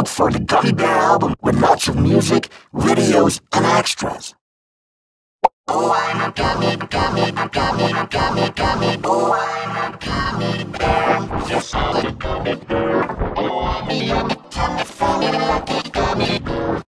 Look for the Gummy Bear album with lots of music, videos, and extras. Oh, I'm a gummy, gummy, gummy, gummy, gummy. Oh, I'm a gummy bear. Yes, I'm a gummy bear. Oh, I'm a gummy bear.